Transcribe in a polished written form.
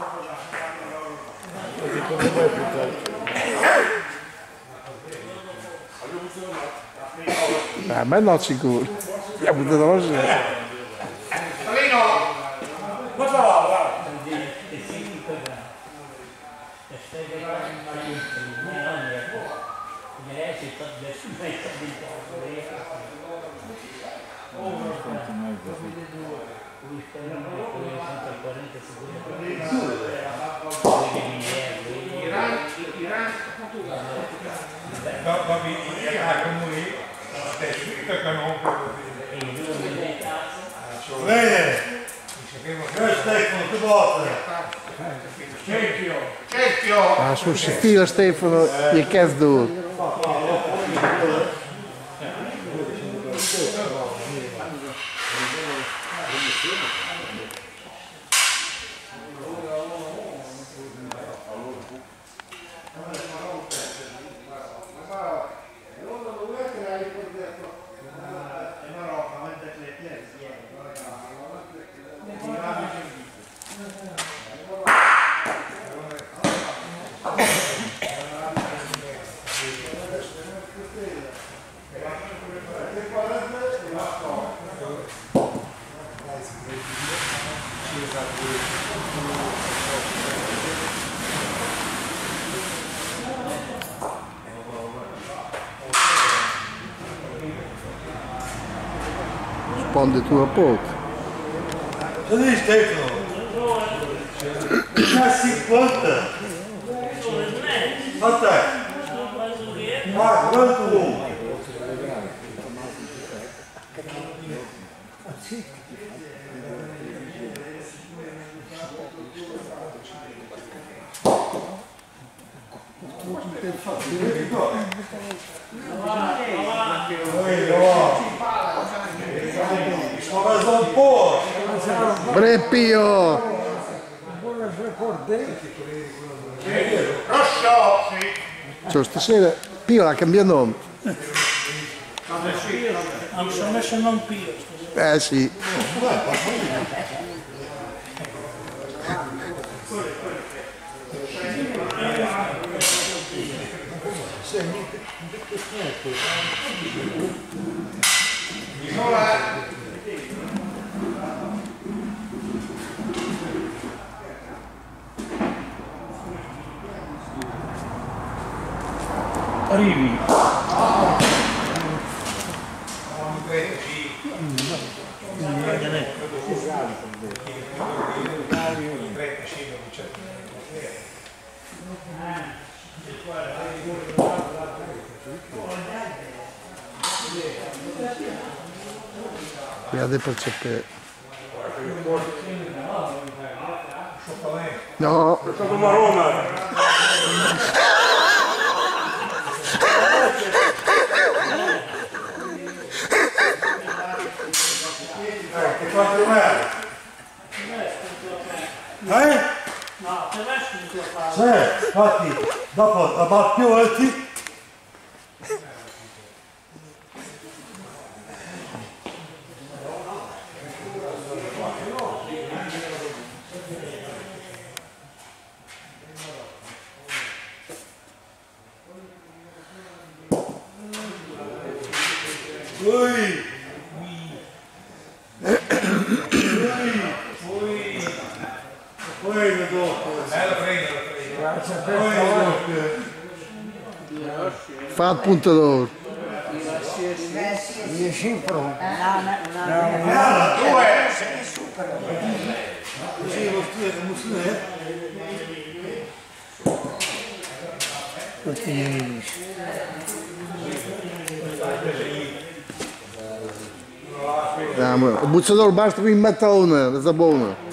A me no sicuro. Ja buttato la sera. Cosa va? Bene, io Stefano, che botte? Cerchio! Ah, sul stile Stefano, je kent door. Sponde tu a poco. Cosa dici Stefano? Già 50. A te. Ma quanto vuoi? Un po'! Brepio! Rosso! Cioè, stasera Pio l'ha cambiato nome. Mi sono messo non Pio stasera. Sì. Arrivi. Guardate per sapere. No. Che quanto è? No, te lasci il tuo padre. Sì, infatti, dopo la battioti. Ui! Poi dopo. Fa il puntatore. Così lo stile come si è? Ja, maar het moet zo door, basta in metalen, dat is dat bonen.